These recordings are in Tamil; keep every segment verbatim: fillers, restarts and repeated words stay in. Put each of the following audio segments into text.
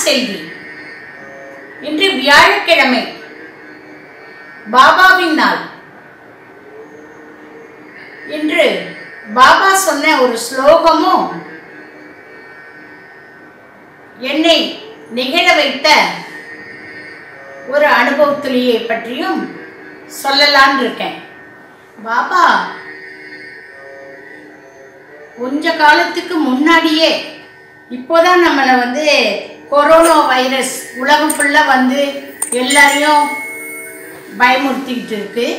செய்தி. இன்று வியாழக்கிழமை, பாபாவின் நாள். இன்று பாபா சொன்ன ஒரு ஸ்லோகமும் என்னை நிகழ வைத்த ஒரு அனுபவத்துளியை பற்றியும் சொல்லலான் இருக்கேன். பாபா கொஞ்ச காலத்துக்கு முன்னாடியே, இப்போதான் நம்மளை வந்து கொரோனா வைரஸ் உலகம் ஃபுல்லாக வந்து எல்லாரையும் பயமுறுத்திக்கிட்டு இருக்கு.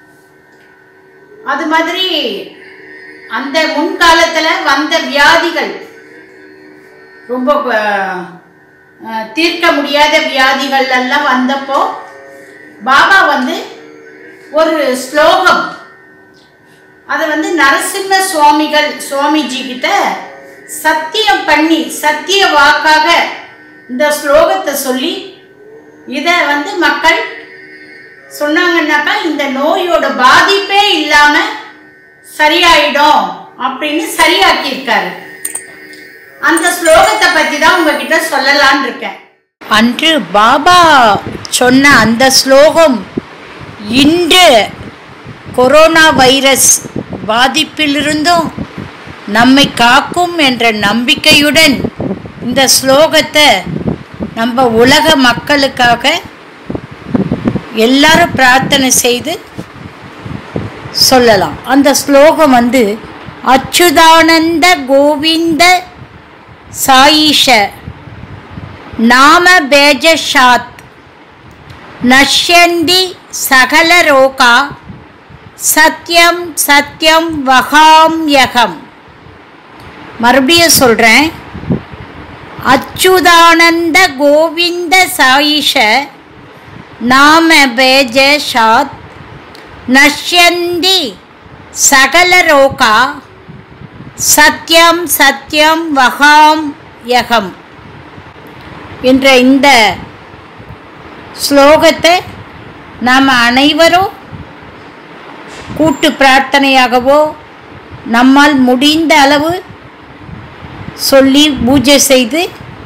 அது மாதிரி அந்த முன்காலத்தில் வந்த வியாதிகள், ரொம்ப தீர்க்க முடியாத வியாதிகள் எல்லாம் வந்தப்போ பாபா வந்து ஒரு ஸ்லோகம், அதை வந்து நரசிம்ம சுவாமிகள் சுவாமிஜி கிட்ட சத்தியம் பண்ணி, சத்திய வாக்காக இந்த ஸ்லோகத்தை சொல்லி இதை வந்து மக்கள் சொன்னாங்கன்னாக்கா இந்த நோயோட பாதிப்பே இல்லாம சரியாயிடும் அப்படின்னு சரியாக்கியிருக்காரு. அந்த ஸ்லோகத்தை பத்தி தான் உங்ககிட்ட சொல்லலான் இருக்கேன். அன்று பாபா சொன்ன அந்த ஸ்லோகம் இன்று கொரோனா வைரஸ் பாதிப்பிலிருந்தும் நம்மை காக்கும் என்ற நம்பிக்கையுடன் இந்த ஸ்லோகத்தை நம்ம உலக மக்களுக்காக எல்லாரும் பிரார்த்தனை செய்து சொல்லலாம். அந்த ஸ்லோகம் வந்து அச்சுதானந்த கோவிந்த சாயிஷ நாம பேஜஷாத் நஷ்யந்தி சகல ரோகா சத்யம் சத்யம் வகாம்யகம். மறுபடியும் சொல்கிறேன். அச்சுதானந்த கோவிந்த சாயிஷ நாம பேஜஷாத் நஷ்யந்தி சகல ரோகா சத்யம் சத்யம் வகாம் யகம் என்ற இந்த ஸ்லோகத்தை நாம் அனைவரும் கூட்டு பிரார்த்தனையாகவோ நம்மால் முடிந்த அளவு சொல்லி பூஜை செய்து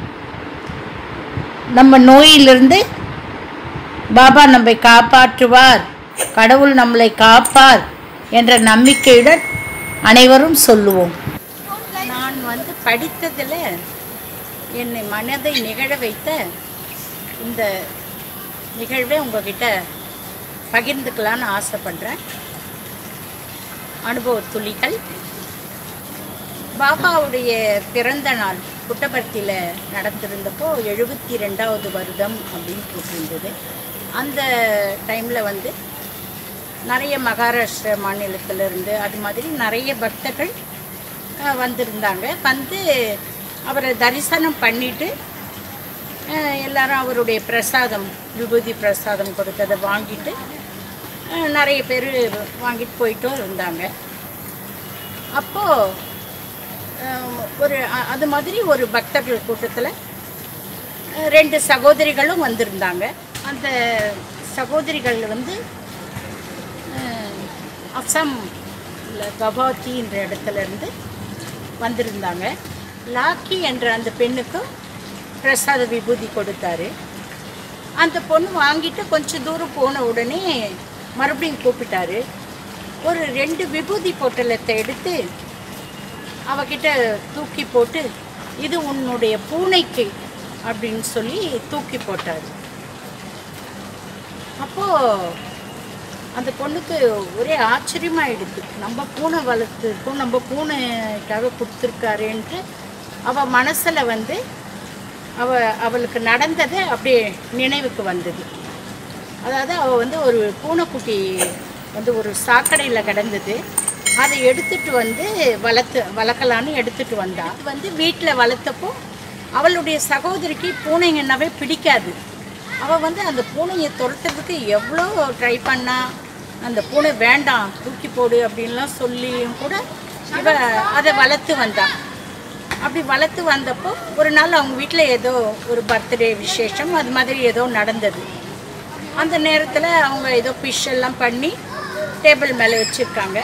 நம்ம நோயிலிருந்து பாபா நம்மை காப்பாற்றுவார், கடவுள் நம்மளை காப்பார் என்ற நம்பிக்கையுடன் அனைவரும் சொல்லுவோம். நான் வந்து படித்ததில் என்னை மனதை நிகழ வைத்த இந்த நிகழ்வை உங்ககிட்ட பகிர்ந்துக்கலான்னு ஆசைப்படுறேன். அனுபவ துளிகள். பாபாவுடைய பிறந்த நாள் புட்டபர்த்தியில் நடந்திருந்தப்போ எழுபத்தி ரெண்டாவது வருடம் அப்படின்னு போட்டிருந்தது. அந்த டைமில் வந்து நிறைய மகாராஷ்டிரா மாநிலத்திலிருந்து அது மாதிரி நிறைய பக்தர்கள் வந்திருந்தாங்க. வந்து அவரை தரிசனம் பண்ணிவிட்டு எல்லாரும் அவருடைய பிரசாதம், விபூதி பிரசாதம் கொடுத்ததை வாங்கிட்டு நிறைய பேர் வாங்கிட்டு போயிட்டும் இருந்தாங்க. அப்போது ஒரு அது மாதிரி ஒரு பக்தர்கள் கூட்டத்தில் ரெண்டு சகோதரிகளும் வந்திருந்தாங்க. அந்த சகோதரிகள் வந்து அசாம் கவாத்தி என்ற இடத்துல இருந்து வந்திருந்தாங்க. லாக்கி என்ற அந்த பெண்ணுக்கும் பிரசாத விபூதி கொடுத்தாரு. அந்த பொண்ணு வாங்கிட்டு கொஞ்சம் தூரம் போன உடனே மறுபடியும் கூப்பிட்டாரு. ஒரு ரெண்டு விபூதி பொட்டலத்தை எடுத்து அவகிட்ட தூக்கி போட்டு, இது உன்னுடைய பூனைக்கு அப்படின்னு சொல்லி தூக்கி போட்டார். அப்போது அந்த பொண்ணுக்கு ஒரே ஆச்சரியமாகிடுது. நம்ம பூனை வளர்த்துருக்கோம், நம்ம பூனைக்காக கொடுத்துருக்காருன்ட்டு அவள் மனசில் வந்து அவ அவளுக்கு நடந்தது அப்படியே நினைவுக்கு வந்தது. அதாவது அவள் வந்து ஒரு பூனைக்குட்டி வந்து ஒரு சாக்கடையில் கிடந்தது. அதை எடுத்துகிட்டு வந்து வளர்த்து வளர்க்கலான்னு எடுத்துகிட்டு வந்தா. அது வந்து வீட்டில் வளர்த்தப்போ அவளுடைய சகோதரிக்கு பூனைங்கன்னாவே பிடிக்காது. அவள் வந்து அந்த பூனையை துரத்துறதுக்கு எவ்வளோ ட்ரை பண்ணா, அந்த பூனை வேண்டாம் தூக்கி போடு அப்படின்லாம் சொல்லியும் கூட இவ அதை வளர்த்து வந்தாள். அப்படி வளர்த்து வந்தப்போ ஒரு நாள் அவங்க வீட்டில் ஏதோ ஒரு பர்த்டே விசேஷம் அது மாதிரி ஏதோ நடந்தது. அந்த நேரத்தில் அவங்க ஏதோ ஃபிஷ் எல்லாம் பண்ணி டேபிள் மேலே வச்சுருக்காங்க.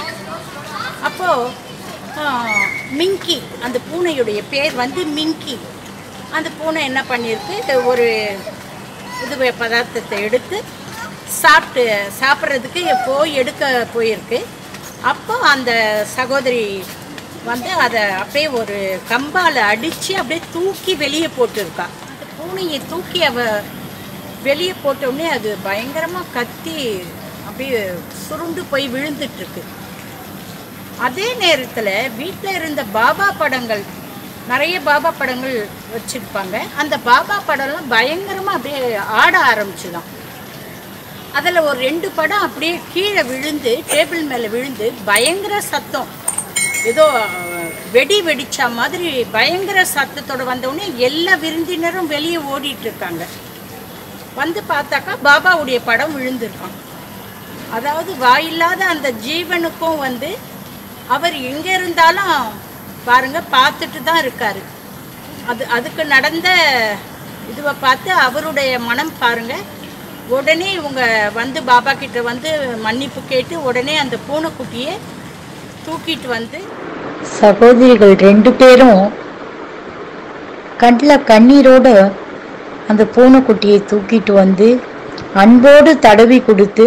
அப்போது மிங்கி, அந்த பூனையுடைய பேர் வந்து மிங்கி. அந்த பூனை என்ன பண்ணியிருக்கு, ஒரு இது பதார்த்தத்தை எடுத்து சாப்பிட்டு சாப்பிட்றதுக்கு போய் எடுக்க போயிருக்கு. அப்போ அந்த சகோதரி வந்து அதை அப்படியே ஒரு கம்பால் அடித்து அப்படியே தூக்கி வெளியே போட்டுருக்கா. அந்த பூனையை தூக்கி அவ வெளியே போட்டோடனே அது பயங்கரமாக கத்தி அப்படியே சுருண்டு போய் விழுந்துட்டுருக்கு. அதே நேரத்தில் வீட்டில் இருந்த பாபா படங்கள், நிறைய பாபா படங்கள் வச்சுருப்பாங்க. அந்த பாபா படம்லாம் பயங்கரமாக அப்படியே ஆட ஆரம்பிச்சுதான். அதில் ஒரு ரெண்டு படம் அப்படியே கீழே விழுந்து, டேபிள் மேலே விழுந்து பயங்கர சத்தம், ஏதோ வெடி வெடிச்சா மாதிரி பயங்கர சத்தத்தோடு வந்தவுடனே எல்லா விருந்தினரும் வெளியே ஓடிட்டுருக்காங்க. வந்து பார்த்தாக்கா பாபாவுடைய படம் விழுந்திருக்கான். அதாவது வாயில்லாத அந்த ஜீவனுக்கும் வந்து அவர் எங்கே இருந்தாலும் பாருங்கள் பார்த்துட்டு தான் இருக்கார். அது அதுக்கு நடந்த இதுவை பார்த்து அவருடைய மனம் பாருங்கள். உடனே இவங்க வந்து பாபா கிட்ட வந்து மன்னிப்பு கேட்டு உடனே அந்த பூனைக்குட்டியை தூக்கிட்டு வந்து, சகோதரிகள் ரெண்டு பேரும் கண்ணில் கண்ணீரோடு அந்த பூனைக்குட்டியை தூக்கிட்டு வந்து அன்போடு தடவி கொடுத்து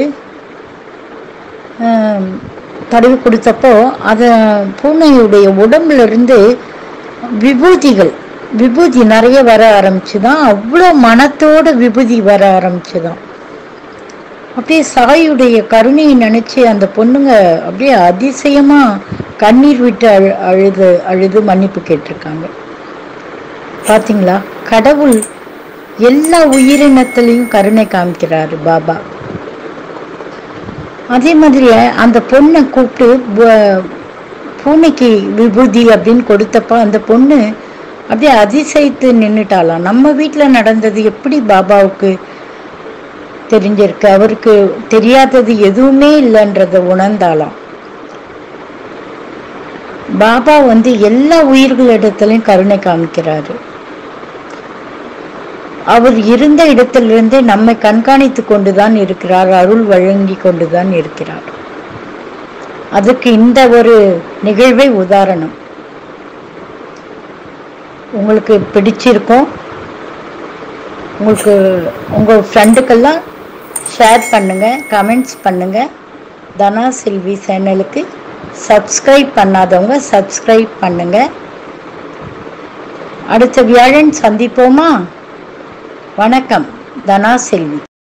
தடவி கொடுத்தப்போ அதை பூனையுடைய உடம்புலேருந்து விபூதிகள் விபூதி நிறைய வர ஆரம்பிச்சுதான். அவ்வளோ மனத்தோடு விபூதி வர ஆரம்பிச்சுதான். அப்படியே சாயுடைய கருணையை நினச்சி அந்த பொண்ணுங்க அப்படியே அதிசயமாக கண்ணீர் விட்டு அழு அழுது அழுது மன்னிப்பு கேட்டிருக்காங்க. பார்த்தீங்களா, கடவுள் எல்லா உயிரினத்திலையும் கருணை காமிக்கிறாரு பாபா. அதே மாதிரி அந்த பொண்ணை கூப்பிட்டு பூனைக்கு விபூதி அப்படின்னு கொடுத்தப்போ அந்த பொண்ணு அப்படியே அதிசயித்து நின்றுட்டாலாம். நம்ம வீட்டில் நடந்தது எப்படி பாபாவுக்கு தெரிஞ்சிருக்கு, அவருக்கு தெரியாதது எதுவுமே இல்லைன்றத உணர்ந்தாலாம். பாபா வந்து எல்லா உயிர்களிடத்திலையும் கருணை காமிக்கிறாரு. அவர் இருந்த இடத்திலிருந்தே நம்மை கண்காணித்து கொண்டுதான் இருக்கிறார், அருள் வழங்கி கொண்டுதான் இருக்கிறார். அதுக்கு இந்த ஒரு நிகழ்வை உதாரணம். உங்களுக்கு பிடிச்சிருக்கும், உங்களுக்கு உங்கள் ஃப்ரெண்டுக்கெல்லாம் ஷேர் பண்ணுங்கள், கமெண்ட்ஸ் பண்ணுங்கள். தனா செல்வி சேனலுக்கு சப்ஸ்கிரைப் பண்ணாதவங்க சப்ஸ்கிரைப் பண்ணுங்கள். அடுத்த வியாழன் சந்திப்போமா? வணக்கம். தனா செல்வி.